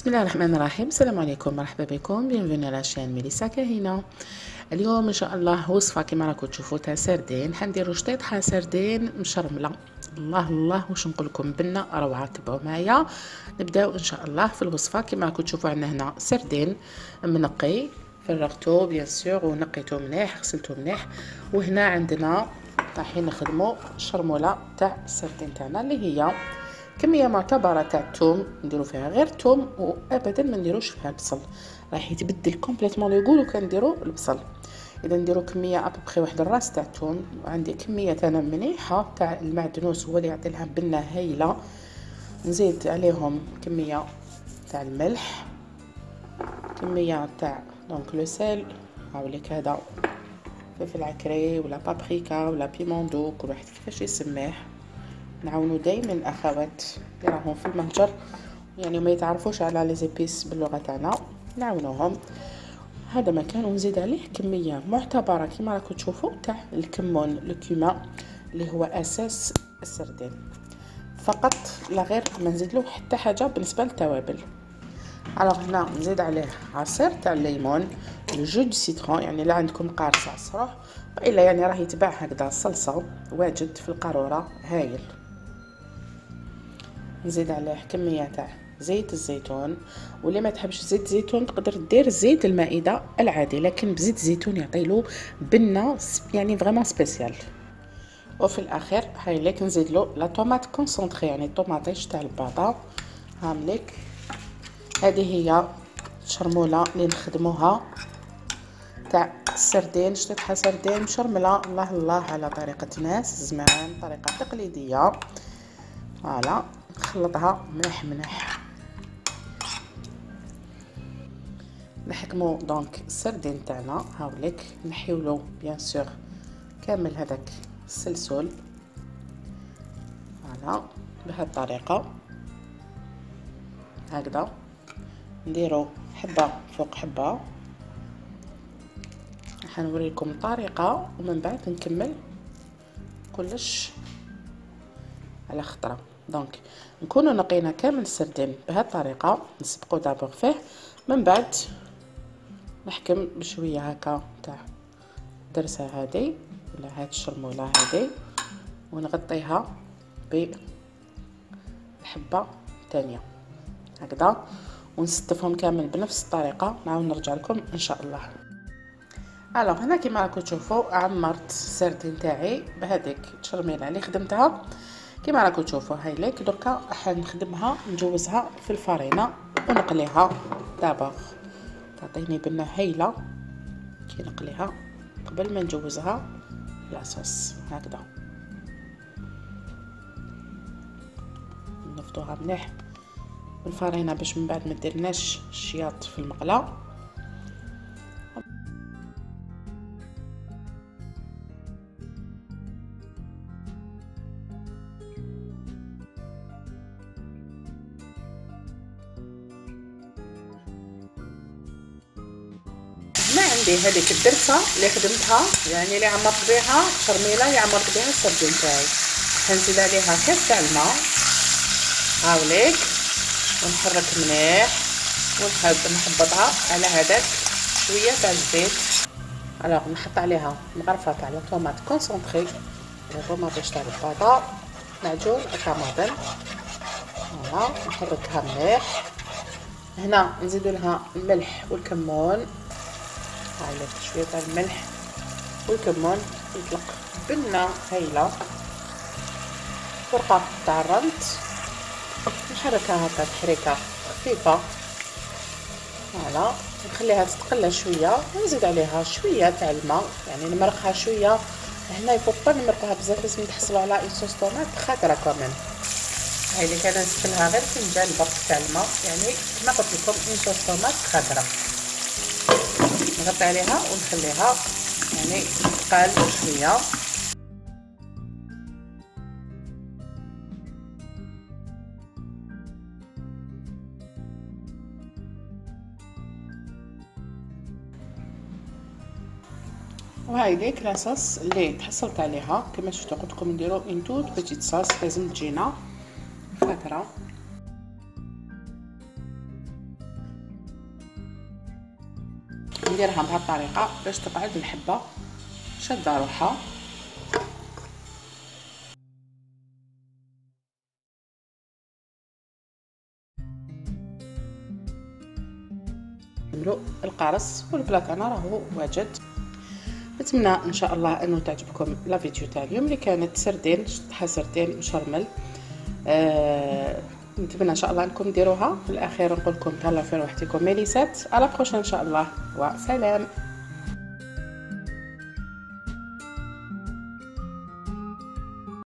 بسم الله الرحمن الرحيم. السلام عليكم، مرحبا بكم، بينفوني على شان ميليسا كاهنه. اليوم ان شاء الله وصفه كما راكم تشوفوا تاع سردين. حنديروا شطيطه سردين مشرمله. الله الله واش نقول لكم، بنه روعه. تبعوا معايا نبداو ان شاء الله في الوصفه. كما راكم تشوفوا عندنا هنا سردين منقي، فرغته بيان سور ونقيته مليح، غسلته مليح. وهنا عندنا رايحين نخدموا الشرموله تاع السردين تاعنا اللي هي كميه معتبره تاع الثوم. نديرو فيها غير الثوم وابدا ما نديروش فيها البصل، راح يتبدل كومبليتمون لو يقولوا كنديرو البصل. اذا نديرو كميه ابخي واحد الراس تاع الثوم. عندي كميه انا مليحه تاع المعدنوس هو اللي يعطي لها بنه هايله. نزيد عليهم كميه تاع الملح، كميه تاع دونك لو سيل هاوليك، هذا فلفل عكري ولا بابريكا ولا بيمون دو، كل واحد كيفاش يسميه. نعاونوا دائما الاخوات اللي راهم في المهجر يعني ما يتعرفوش على لي زيبيس باللغه تاعنا، نعاونوهم. هذا مكان. ونزيد عليه كميه معتبره كما راكم تشوفوا تاع الكمون الكوما اللي هو اساس السردين فقط لا غير، ما نزيد له حتى حاجه بالنسبه للتوابل. الوغ هنا نزيد عليه عصير تاع الليمون، الجو دو سيترون، يعني لا عندكم قارص عصروه والا يعني راه يتباع هكذا صلصه واجد في القاروره هايل. نزيد عليه كميه تاع زيت الزيتون، واللي ما تحبش زيت الزيتون تقدر دير زيت المائده العادي، لكن بزيت الزيتون يعطيلو بنه يعني فريمون سبيسيال. وفي الاخير هاي ليك نزيد له لا طوماط كونسونطري، يعني الطوماطيش تاع الباطا هامليك. هذه هي الشرموله اللي نخدموها تاع السردين، شطيطها سردين مشرمله. الله الله على طريقه ناس زمان، طريقه تقليديه. فوالا نخلطها مليح مليح. نحكمو دونك السردين تاعنا هاوليك، نحيولو بيان سور كامل هذاك السلسول. فوالا بهذه الطريقه هكذا نديرو حبه فوق حبه. حنوريكم الطريقه ومن بعد نكمل كلش على خطره. دونك نكونوا نقينا كامل السردين بهذه الطريقه، نسبقو دابور فيه، من بعد نحكم بشويه هكا تاع درسه هذه ولا هاد الشرموله هذه، ونغطيها بالحبه الثانيه هكذا، ونستفهم كامل بنفس الطريقه. نعاود نرجع لكم ان شاء الله. الوغ هنا كما راكم تشوفوا عمرت السردين تاعي بهذيك الشرميله اللي خدمتها كما راكم تشوفوا. هاي ليك دركا راح نخدمها نجوزها في الفرينه ونقليها دابا، تعطيني بنه هايله كي نقليها قبل ما نجوزها لاصوص هكذا. نفضوها مليح بالفرينه باش من بعد ما ديرناش الشياط في المقله. هنا عندي هذيك الدرسه اللي خدمتها، يعني اللي عمرت بها شرميله اللي عمرت بها السردين تاعي. حنزيد عليها كاس تاع الماء هاوليك، ونحرك مليح ونحبطها على هذاك شويه تاع الزيت. الوغ نحط عليها مغرفه تاع الطوماط كونسونطري، الطوماطيش تاع الباطا، معجون الطماطم. فوالا نحركها مليح. هنا نزيدو لها الملح والكمون، هايلك شويه تاع الملح والكمون يطلق بنه هايله. فرقه تاع الرنت نحركها هكا تحريكه خفيفه. فوالا نخليها تتقلى شويه ونزيد عليها شويه تاع الماء، يعني نمرقها شويه. هنا يفوق با نمرقوها بزاف، لازم نحصلوا على اون صوص طوماط خاطره كمان. هاي اللي كان نزيد لها غير فنجان برك تاع الماء، يعني كما قلت لكم اون صوص طوماط خاطره. نغطي عليها ونخليها يعني تقال شويه. وهاي ليك لاصوص اللي تحصلت عليها. كما شفتوا قلت لكم نديرو اون توت بيتيت صوص، لازم تجينا فتره. غنديرها بهذه الطريقه باش تقعد الحبه شاده روحها. نعملوا القرص والبلاكانا راهو واجد. نتمنى ان شاء الله انه تعجبكم لا فيديو تاع اليوم اللي كانت سردين شطحه سردين مشرمل. نتمنى ان شاء الله انكم ديروها. في الاخير نقول لكم تهلاو في روحتكم ميليسات، على بروشين ان شاء الله، وسلام.